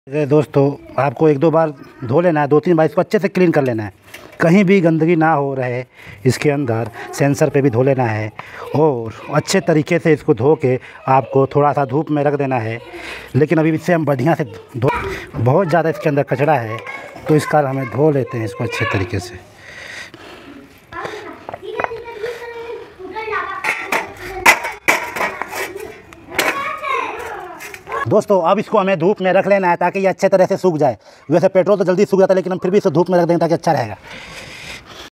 दोस्तों आपको एक दो बार धो लेना है, 2-3 बार इसको अच्छे से क्लीन कर लेना है, कहीं भी गंदगी ना हो रहे इसके अंदर। सेंसर पे भी धो लेना है और अच्छे तरीके से इसको धो के आपको थोड़ा सा धूप में रख देना है। लेकिन अभी इससे हम बढ़िया से धो, बहुत ज़्यादा इसके अंदर कचरा है तो इस कारण हमें धो लेते हैं इसको अच्छे तरीके से। दोस्तों अब इसको हमें धूप में रख लेना है ताकि ये अच्छे तरह से सूख जाए। वैसे पेट्रोल तो जल्दी सूख जाता है लेकिन हम फिर भी इसे धूप में रख देंगे ताकि अच्छा रहेगा।